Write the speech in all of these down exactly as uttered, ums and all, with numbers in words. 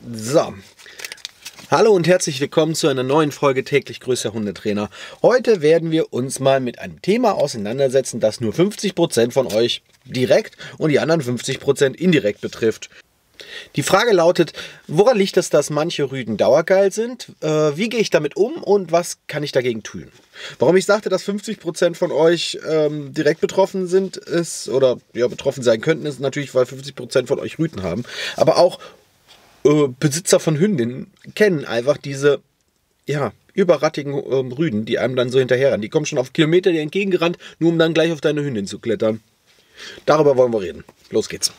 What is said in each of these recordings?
So, hallo und herzlich willkommen zu einer neuen Folge Täglich größer Hundetrainer. Heute werden wir uns mal mit einem Thema auseinandersetzen, das nur fünfzig Prozent von euch direkt und die anderen fünfzig Prozent indirekt betrifft. Die Frage lautet, woran liegt es, dass manche Rüden dauergeil sind? Äh, wie gehe ich damit um und was kann ich dagegen tun? Warum ich sagte, dass fünfzig Prozent von euch ähm, direkt betroffen sind, ist, oder ja, betroffen sein könnten, ist natürlich, weil fünfzig Prozent von euch Rüden haben. Aber auch äh, Besitzer von Hündinnen kennen einfach diese, ja, überrattigen ähm, Rüden, die einem dann so hinterherrennen. Die kommen schon auf Kilometer dir entgegengerannt, nur um dann gleich auf deine Hündin zu klettern. Darüber wollen wir reden. Los geht's.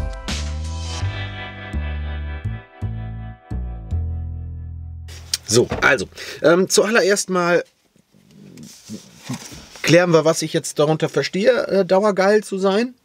So, also, ähm, zuallererst mal klären wir, was ich jetzt darunter verstehe, äh, dauergeil zu sein.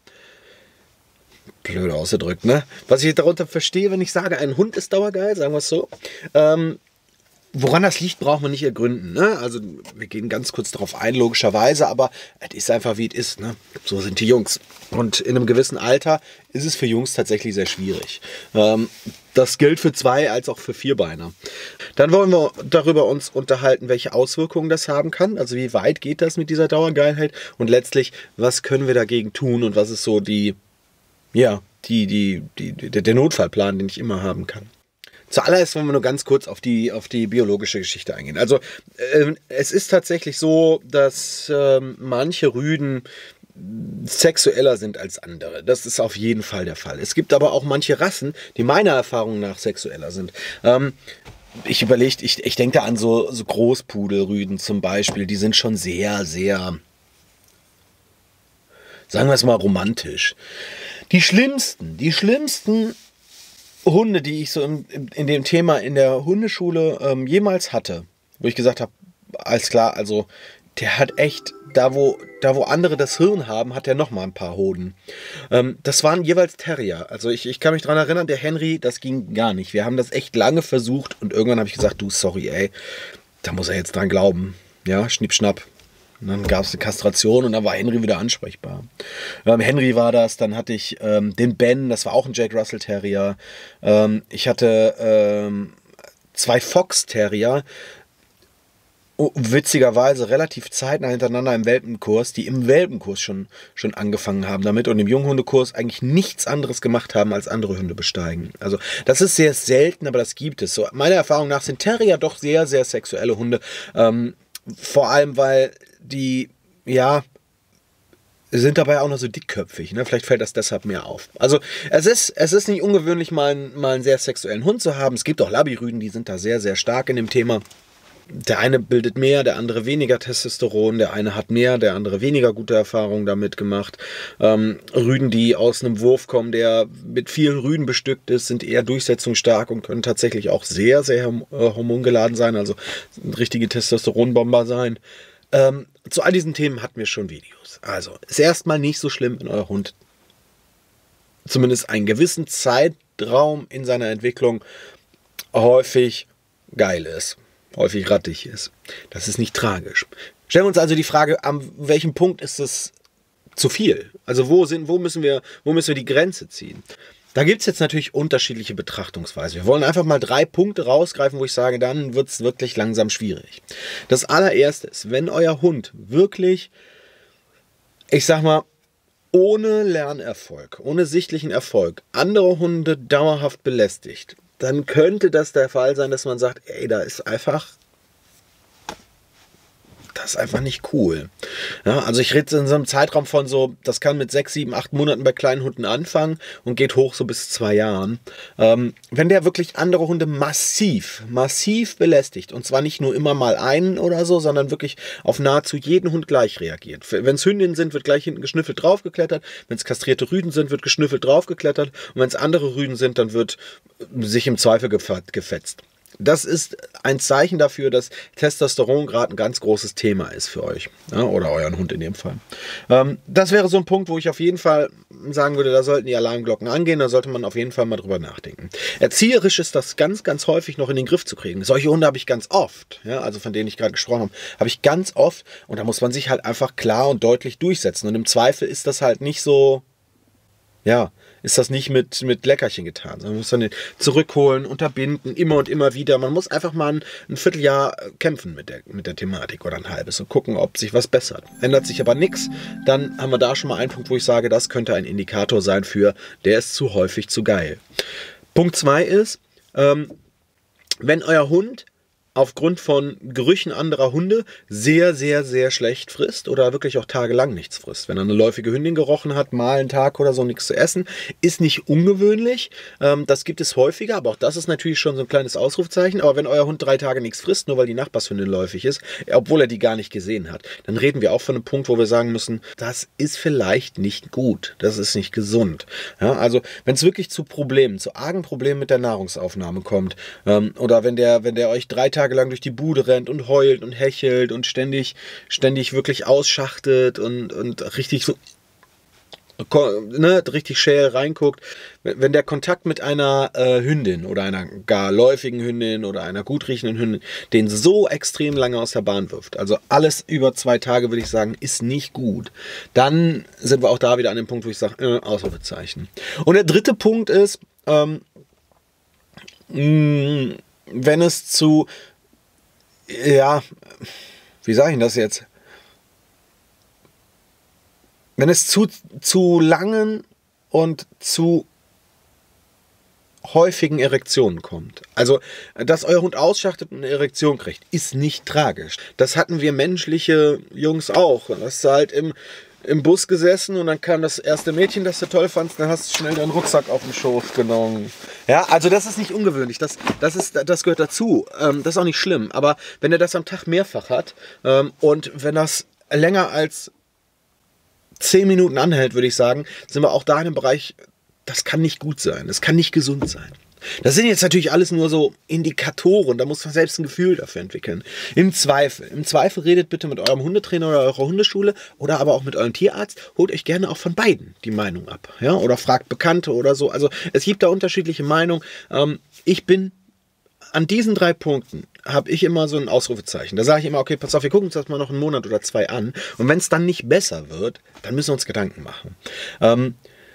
Blöd ausgedrückt, ne? Was ich darunter verstehe, wenn ich sage, ein Hund ist dauergeil, sagen wir es so. Ähm, woran das liegt, braucht man nicht ergründen, ne? Also, wir gehen ganz kurz darauf ein, logischerweise, aber es ist einfach, wie es ist, ne? So sind die Jungs. Und in einem gewissen Alter ist es für Jungs tatsächlich sehr schwierig. Ähm, das gilt für Zwei- als auch für Vierbeiner. Dann wollen wir darüber uns unterhalten, welche Auswirkungen das haben kann. Also wie weit geht das mit dieser Dauergeilheit? Und letztlich, was können wir dagegen tun? Und was ist so die, ja, die, die, die, der, der Notfallplan, den ich immer haben kann? Zuallererst wollen wir nur ganz kurz auf die, auf die biologische Geschichte eingehen. Also äh, es ist tatsächlich so, dass äh, manche Rüden sexueller sind als andere. Das ist auf jeden Fall der Fall. Es gibt aber auch manche Rassen, die meiner Erfahrung nach sexueller sind. Ähm, ich überlege, ich, ich denke da an so, so Großpudelrüden zum Beispiel. Die sind schon sehr, sehr, sagen wir es mal, romantisch. Die schlimmsten, die schlimmsten Hunde, die ich so in, in dem Thema in der Hundeschule ähm, jemals hatte, wo ich gesagt habe, alles klar, also der hat echt, da wo, da wo andere das Hirn haben, hat er noch mal ein paar Hoden. Ähm, das waren jeweils Terrier. Also ich, ich kann mich daran erinnern, der Henry, das ging gar nicht. Wir haben das echt lange versucht und irgendwann habe ich gesagt, du, sorry, ey, da muss er jetzt dran glauben. Ja, schnipp, schnapp. Und dann gab es eine Kastration und dann war Henry wieder ansprechbar. Ähm, Henry war das, dann hatte ich ähm, den Ben, das war auch ein Jack Russell Terrier. Ähm, ich hatte ähm, zwei Fox Terrier, oh, witzigerweise relativ zeitnah hintereinander im Welpenkurs, die im Welpenkurs schon, schon angefangen haben damit und im Junghundekurs eigentlich nichts anderes gemacht haben, als andere Hunde besteigen. Also das ist sehr selten, aber das gibt es. So, meiner Erfahrung nach sind Terrier doch sehr, sehr sexuelle Hunde. Ähm, vor allem, weil die, ja, sind dabei auch noch so dickköpfig, ne? Vielleicht fällt das deshalb mehr auf. Also es ist, es ist nicht ungewöhnlich, mal, mal einen sehr sexuellen Hund zu haben. Es gibt auch Labby-Rüden, die sind da sehr, sehr stark in dem Thema. Der eine bildet mehr, der andere weniger Testosteron, der eine hat mehr, der andere weniger gute Erfahrungen damit gemacht. Ähm, Rüden, die aus einem Wurf kommen, der mit vielen Rüden bestückt ist, sind eher durchsetzungsstark und können tatsächlich auch sehr, sehr äh, hormongeladen sein, also richtige Testosteronbomber sein. Ähm, zu all diesen Themen hatten wir schon Videos. Also, ist erstmal nicht so schlimm, wenn euer Hund zumindest einen gewissen Zeitraum in seiner Entwicklung häufig geil ist, häufig rattig ist. Das ist nicht tragisch. Stellen wir uns also die Frage, an welchem Punkt ist es zu viel? Also wo, sind, wo, müssen wir, wo müssen wir die Grenze ziehen? Da gibt es jetzt natürlich unterschiedliche Betrachtungsweisen. Wir wollen einfach mal drei Punkte rausgreifen, wo ich sage, dann wird es wirklich langsam schwierig. Das allererste ist, wenn euer Hund wirklich, ich sag mal, ohne Lernerfolg, ohne sichtlichen Erfolg, andere Hunde dauerhaft belästigt, dann könnte das der Fall sein, dass man sagt, ey, da ist einfach, das ist einfach nicht cool. Ja, also ich rede in so einem Zeitraum von so, das kann mit sechs, sieben, acht Monaten bei kleinen Hunden anfangen und geht hoch so bis zwei Jahren. Ähm, wenn der wirklich andere Hunde massiv, massiv belästigt und zwar nicht nur immer mal einen oder so, sondern wirklich auf nahezu jeden Hund gleich reagiert. Wenn es Hündinnen sind, wird gleich hinten geschnüffelt draufgeklettert. Wenn es kastrierte Rüden sind, wird geschnüffelt draufgeklettert. Und wenn es andere Rüden sind, dann wird sich im Zweifel gefetzt. Das ist ein Zeichen dafür, dass Testosteron gerade ein ganz großes Thema ist für euch. Ja, oder euren Hund in dem Fall. Ähm, das wäre so ein Punkt, wo ich auf jeden Fall sagen würde, da sollten die Alarmglocken angehen, da sollte man auf jeden Fall mal drüber nachdenken. Erzieherisch ist das ganz, ganz häufig noch in den Griff zu kriegen. Solche Hunde habe ich ganz oft, ja, also von denen ich gerade gesprochen habe, habe ich ganz oft und da muss man sich halt einfach klar und deutlich durchsetzen. Und im Zweifel ist das halt nicht so ja, ist das nicht mit, mit Leckerchen getan, sondern man muss dann zurückholen, unterbinden, immer und immer wieder. Man muss einfach mal ein, ein Vierteljahr kämpfen mit der, mit der Thematik oder ein halbes und gucken, ob sich was bessert. Ändert sich aber nichts, dann haben wir da schon mal einen Punkt, wo ich sage, das könnte ein Indikator sein für, der ist zu häufig zu geil. Punkt zwei ist, ähm, wenn euer Hund aufgrund von Gerüchen anderer Hunde sehr, sehr, sehr schlecht frisst oder wirklich auch tagelang nichts frisst. Wenn er eine läufige Hündin gerochen hat, mal einen Tag oder so nichts zu essen, ist nicht ungewöhnlich. Ähm, das gibt es häufiger, aber auch das ist natürlich schon so ein kleines Ausrufzeichen. Aber wenn euer Hund drei Tage nichts frisst, nur weil die Nachbarshündin läufig ist, obwohl er die gar nicht gesehen hat, dann reden wir auch von einem Punkt, wo wir sagen müssen, das ist vielleicht nicht gut, das ist nicht gesund. Ja, also wenn es wirklich zu Problemen, zu argen Problemen mit der Nahrungsaufnahme kommt ähm, oder wenn der, wenn der euch drei Tage lang durch die Bude rennt und heult und hechelt und ständig, ständig wirklich ausschachtet und, und richtig so, ne, richtig schäl reinguckt. Wenn der Kontakt mit einer äh, Hündin oder einer gar läufigen Hündin oder einer gut riechenden Hündin den so extrem lange aus der Bahn wirft, also alles über zwei Tage, würde ich sagen, ist nicht gut, dann sind wir auch da wieder an dem Punkt, wo ich sage, äh, Ausrufezeichen. Und der dritte Punkt ist, ähm, mh, wenn es zu ja, wie sage ich das jetzt? Wenn es zu, zu langen und zu häufigen Erektionen kommt. Also, dass euer Hund ausschachtet und eine Erektion kriegt, ist nicht tragisch. Das hatten wir menschliche Jungs auch. Da hast du halt im, im Bus gesessen und dann kam das erste Mädchen, das du toll fandst, dann hast du schnell deinen Rucksack auf den Schoß genommen. Ja, also das ist nicht ungewöhnlich, das, das, ist, das gehört dazu. Ähm, das ist auch nicht schlimm, aber wenn er das am Tag mehrfach hat ähm, und wenn das länger als zehn Minuten anhält, würde ich sagen, sind wir auch da in einem Bereich, das kann nicht gut sein, das kann nicht gesund sein. Das sind jetzt natürlich alles nur so Indikatoren, da muss man selbst ein Gefühl dafür entwickeln. Im Zweifel, im Zweifel redet bitte mit eurem Hundetrainer oder eurer Hundeschule oder aber auch mit eurem Tierarzt, holt euch gerne auch von beiden die Meinung ab, ja, oder fragt Bekannte oder so. Also es gibt da unterschiedliche Meinungen. Ähm, ich bin an diesen drei Punkten habe ich immer so ein Ausrufezeichen. Da sage ich immer, okay, pass auf, wir gucken uns das mal noch einen Monat oder zwei an. Und wenn es dann nicht besser wird, dann müssen wir uns Gedanken machen. Ähm,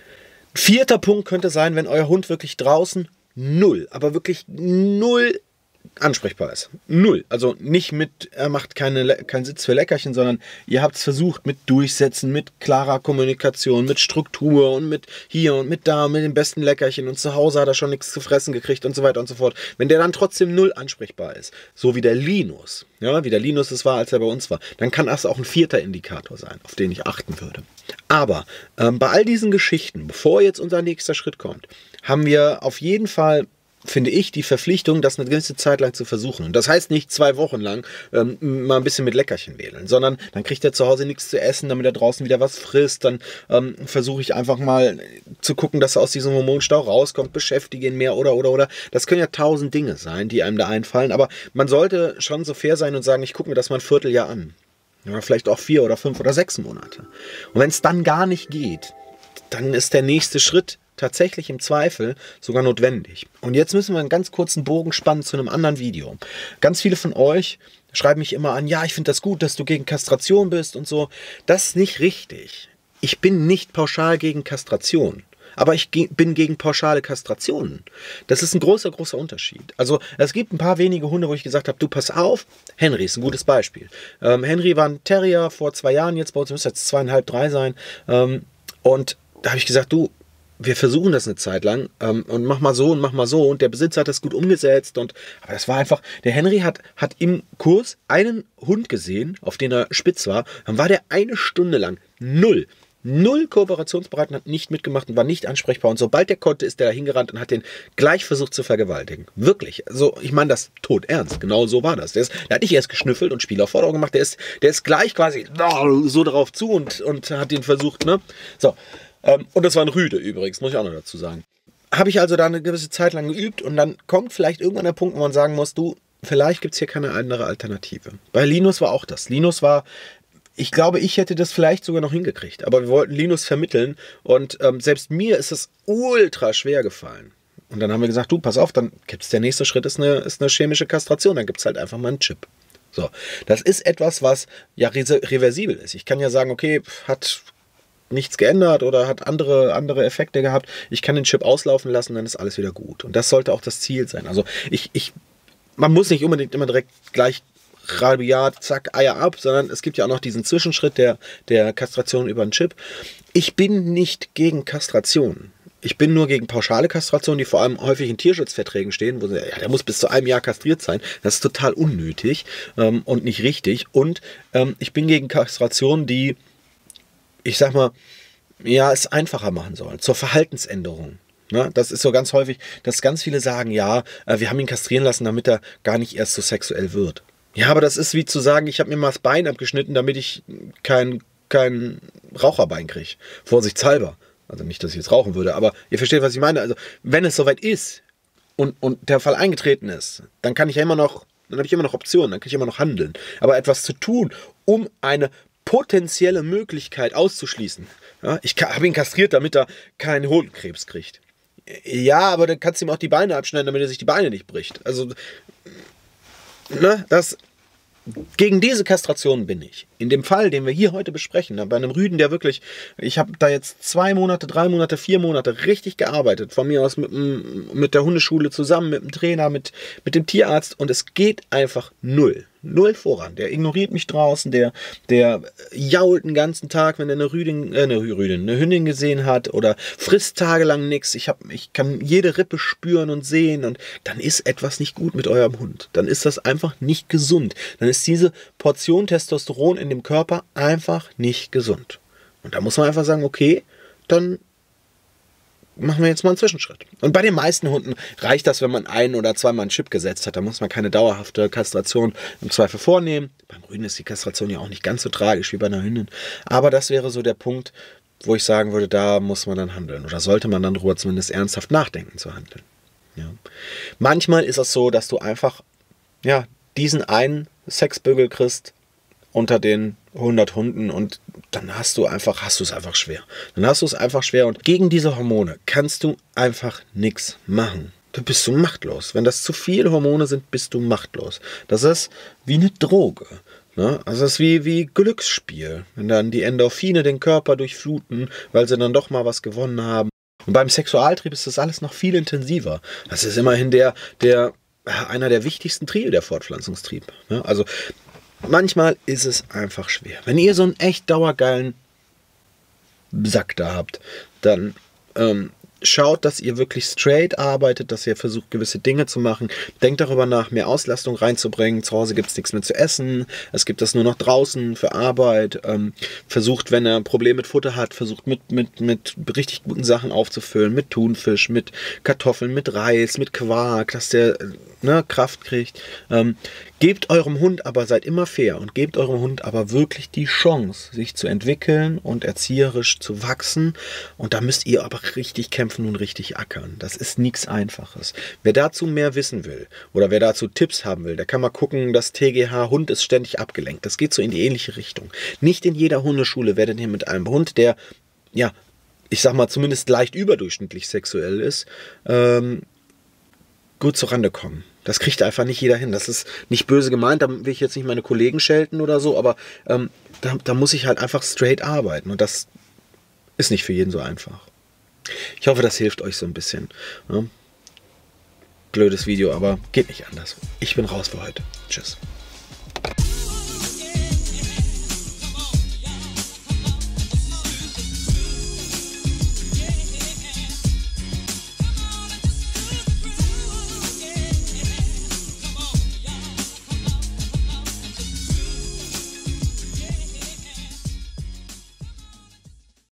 vierter Punkt könnte sein, wenn euer Hund wirklich draußen null, aber wirklich null ansprechbar ist. Null. Also nicht mit, er macht keine, keinen Sitz für Leckerchen, sondern ihr habt es versucht mit Durchsetzen, mit klarer Kommunikation, mit Struktur und mit hier und mit da, mit den besten Leckerchen und zu Hause hat er schon nichts zu fressen gekriegt und so weiter und so fort. Wenn der dann trotzdem null ansprechbar ist, so wie der Linus, ja, wie der Linus es war, als er bei uns war, dann kann das auch ein vierter Indikator sein, auf den ich achten würde. Aber ähm, bei all diesen Geschichten, bevor jetzt unser nächster Schritt kommt, haben wir auf jeden Fall, finde ich, die Verpflichtung, das eine gewisse Zeit lang zu versuchen. Und das heißt nicht zwei Wochen lang ähm, mal ein bisschen mit Leckerchen wählen, sondern dann kriegt er zu Hause nichts zu essen, damit er draußen wieder was frisst. Dann ähm, versuche ich einfach mal zu gucken, dass er aus diesem Hormonstau rauskommt, beschäftige ihn mehr oder, oder, oder. Das können ja tausend Dinge sein, die einem da einfallen. Aber man sollte schon so fair sein und sagen, ich gucke mir das mal ein Vierteljahr an. Oder vielleicht auch vier oder fünf oder sechs Monate. Und wenn es dann gar nicht geht, dann ist der nächste Schritt tatsächlich im Zweifel sogar notwendig. Und jetzt müssen wir einen ganz kurzen Bogen spannen zu einem anderen Video. Ganz viele von euch schreiben mich immer an, ja, ich finde das gut, dass du gegen Kastration bist und so. Das ist nicht richtig. Ich bin nicht pauschal gegen Kastration. Aber ich bin gegen pauschale Kastrationen. Das ist ein großer, großer Unterschied. Also es gibt ein paar wenige Hunde, wo ich gesagt habe, du pass auf, Henry ist ein gutes Beispiel. Ähm, Henry war ein Terrier vor zwei Jahren, jetzt bei uns müsste jetzt zweieinhalb, drei sein. Ähm, und da habe ich gesagt, du, wir versuchen das eine Zeit lang ähm, und mach mal so und mach mal so. Und der Besitzer hat das gut umgesetzt. Und, aber das war einfach, der Henry hat, hat im Kurs einen Hund gesehen, auf den er spitz war. Dann war der eine Stunde lang null. Null kooperationsbereit und hat nicht mitgemacht und war nicht ansprechbar. Und sobald der konnte, ist der da hingerannt und hat den gleich versucht zu vergewaltigen. Wirklich. Also, ich meine das tot ernst. Genau so war das. Der, ist, der hat nicht erst geschnüffelt und Spielaufforderung gemacht. Der ist, der ist gleich quasi so darauf zu und, und hat den versucht, ne? So. Ähm, und das war ein Rüde übrigens, muss ich auch noch dazu sagen. Habe ich also da eine gewisse Zeit lang geübt und dann kommt vielleicht irgendwann der Punkt, wo man sagen muss, du, vielleicht gibt es hier keine andere Alternative. Bei Linus war auch das. Linus war, ich glaube, ich hätte das vielleicht sogar noch hingekriegt, aber wir wollten Linus vermitteln und ähm, selbst mir ist es ultra schwer gefallen. Und dann haben wir gesagt, du, pass auf, dann gibt es der nächste Schritt, ist eine, ist eine chemische Kastration, dann gibt es halt einfach mal einen Chip. So, das ist etwas, was ja reversibel ist. Ich kann ja sagen, okay, hat nichts geändert oder hat andere, andere Effekte gehabt. Ich kann den Chip auslaufen lassen, dann ist alles wieder gut. Und das sollte auch das Ziel sein. Also ich, ich, man muss nicht unbedingt immer direkt gleich rabiat, zack, Eier ab, sondern es gibt ja auch noch diesen Zwischenschritt der, der Kastration über einen Chip. Ich bin nicht gegen Kastration. Ich bin nur gegen pauschale Kastration, die vor allem häufig in Tierschutzverträgen stehen, wo sie, ja, der muss bis zu einem Jahr kastriert sein. Das ist total unnötig ähm, und nicht richtig. Und ähm, ich bin gegen Kastration, die, ich sag mal, ja, es einfacher machen sollen, zur Verhaltensänderung. Ne? Das ist so ganz häufig, dass ganz viele sagen, ja, äh, wir haben ihn kastrieren lassen, damit er gar nicht erst so sexuell wird. Ja, aber das ist wie zu sagen, ich habe mir mal das Bein abgeschnitten, damit ich kein, kein Raucherbein kriege. Vorsichtshalber. Also nicht, dass ich jetzt rauchen würde, aber ihr versteht, was ich meine. Also wenn es soweit ist und, und der Fall eingetreten ist, dann kann ich ja immer noch, dann habe ich immer noch Optionen, dann kann ich immer noch handeln. Aber etwas zu tun, um eine potenzielle Möglichkeit auszuschließen. Ja, ich habe ihn kastriert, damit er keinen Hodenkrebs kriegt. Ja, aber dann kannst du ihm auch die Beine abschneiden, damit er sich die Beine nicht bricht. Also, ne, das... Gegen diese Kastration bin ich. In dem Fall, den wir hier heute besprechen, bei einem Rüden, der wirklich, ich habe da jetzt zwei Monate, drei Monate, vier Monate richtig gearbeitet, von mir aus mit, mit der Hundeschule zusammen, mit dem Trainer, mit, mit dem Tierarzt und es geht einfach null. Null voran. Der ignoriert mich draußen, der, der jault den ganzen Tag, wenn er eine Rüdin, äh, eine Rüdin, eine Hündin gesehen hat oder frisst tagelang nichts. Ich, hab, ich kann jede Rippe spüren und sehen und dann ist etwas nicht gut mit eurem Hund. Dann ist das einfach nicht gesund. Dann ist diese Portion Testosteron in dem Körper einfach nicht gesund. Und da muss man einfach sagen, okay, dann machen wir jetzt mal einen Zwischenschritt. Und bei den meisten Hunden reicht das, wenn man ein- oder zweimal einen Chip gesetzt hat. Da muss man keine dauerhafte Kastration im Zweifel vornehmen. Beim Rüden ist die Kastration ja auch nicht ganz so tragisch wie bei einer Hündin. Aber das wäre so der Punkt, wo ich sagen würde, da muss man dann handeln. Oder sollte man dann darüber zumindest ernsthaft nachdenken zu handeln. Ja. Manchmal ist es so, dass du einfach ja, diesen einen Sexbügel kriegst unter den hundert Hunden und dann hast du einfach, hast du es einfach schwer. Dann hast du es einfach schwer und gegen diese Hormone kannst du einfach nichts machen. Du bist so machtlos. Wenn das zu viele Hormone sind, bist du machtlos. Das ist wie eine Droge. Ne? Also das ist wie, wie Glücksspiel. Wenn dann die Endorphine den Körper durchfluten, weil sie dann doch mal was gewonnen haben. Und beim Sexualtrieb ist das alles noch viel intensiver. Das ist immerhin der, der, einer der wichtigsten Triebe, der Fortpflanzungstrieb. Ne? Also manchmal ist es einfach schwer. Wenn ihr so einen echt dauergeilen Sack da habt, dann ähm, schaut, dass ihr wirklich straight arbeitet, dass ihr versucht, gewisse Dinge zu machen. Denkt darüber nach, mehr Auslastung reinzubringen. Zu Hause gibt es nichts mehr zu essen. Es gibt das nur noch draußen für Arbeit. Ähm, versucht, wenn er ein Problem mit Futter hat, versucht mit, mit, mit richtig guten Sachen aufzufüllen. Mit Thunfisch, mit Kartoffeln, mit Reis, mit Quark, dass der ne, Kraft kriegt. Ähm, gebt eurem Hund aber, seid immer fair und gebt eurem Hund aber wirklich die Chance, sich zu entwickeln und erzieherisch zu wachsen. Und da müsst ihr aber richtig kämpfen und richtig ackern. Das ist nichts Einfaches. Wer dazu mehr wissen will oder wer dazu Tipps haben will, der kann mal gucken, das T G H Hund ist ständig abgelenkt. Das geht so in die ähnliche Richtung. Nicht in jeder Hundeschule werdet ihr mit einem Hund, der, ja, ich sag mal, zumindest leicht überdurchschnittlich sexuell ist, ähm, gut zurande kommen. Das kriegt einfach nicht jeder hin. Das ist nicht böse gemeint, da will ich jetzt nicht meine Kollegen schelten oder so, aber ähm, da, da muss ich halt einfach straight arbeiten und das ist nicht für jeden so einfach. Ich hoffe, das hilft euch so ein bisschen. Ja? Blödes Video, aber geht nicht anders. Ich bin raus für heute. Tschüss.